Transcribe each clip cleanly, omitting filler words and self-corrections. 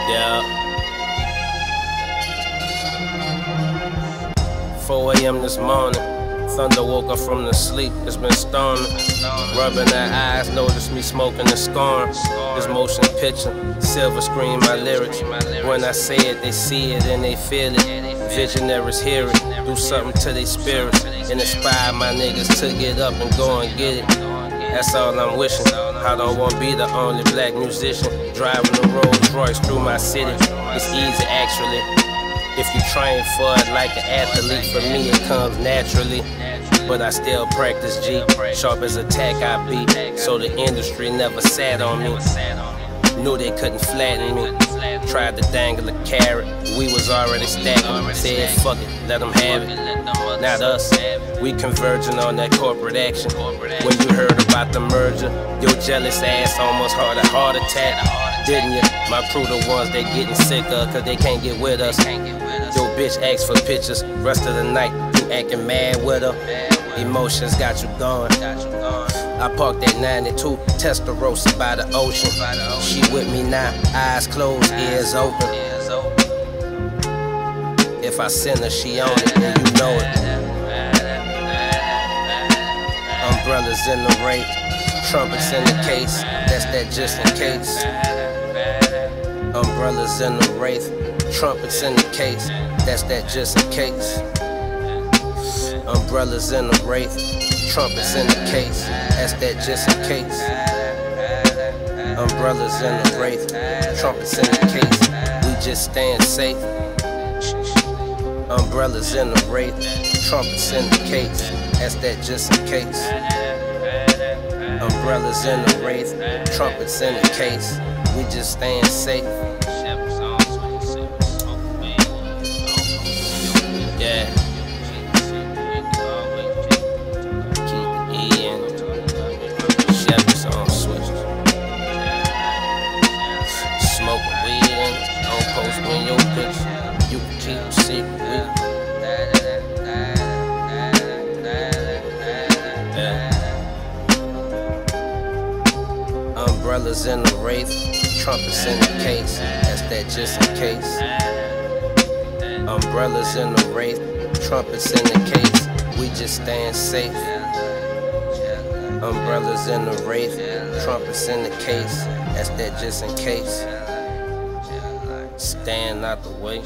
Yeah. 4 a.m. this morning, thunder woke up from the sleep. It's been storming. Rubbing their eyes, notice me smoking and scoring. This motion picture, silver screen my lyrics. When I say it, they see it and they feel it. Visionaries hear it, do something to their spirits, and inspire my niggas to get up and go and get it. That's all I'm wishing. I don't want to be the only black musician driving the Rolls Royce through my city. It's easy actually, if you train for it like an athlete. For me it comes naturally, but I still practice G. Sharp as a tack I be, so the industry never sat on me. Knew they couldn't flatten me, tried to dangle a carrot. We was already stacking, said fuck it, let them have it. Not us, we converging on that corporate action. When you heard about the merger, your jealous ass almost had a heart attack, didn't you? My crew the ones they getting sicker cause they can't get with us. Your bitch asks for pictures, rest of the night you acting mad with her. Emotions got you going. I parked that 92 Testarossa by the ocean. She with me now, eyes closed, ears open. If I send her, she on it, you know it. Umbrellas in the rape, trumpets in the case, that's that just in case. Umbrellas in the wraith, trumpets in the case, that's that just in case. Umbrellas in the wraith, trumpets in the case, that's that just in case. Umbrellas in the wraith, trumpets in the case, we just stand safe. Umbrellas in the wraith, trumpets in the case, that's that just in case. Umbrellas in the wraith, trumpets in the case, we just stand safe. Yeah. Keep the E in. Chevys on switches. Smoking weed in. Don't post me in your picture. You can keep a secret with me. Umbrellas in the wraith, trumpets in the case, that's that just in case. Umbrellas in the wraith, trumpets in the case, we just stand safe. Umbrellas in the wraith, trumpets in the case, that's that just in case. Stand out the way,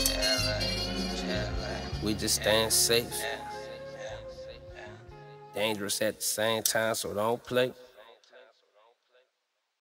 we just stand safe. Dangerous at the same time, so don't play.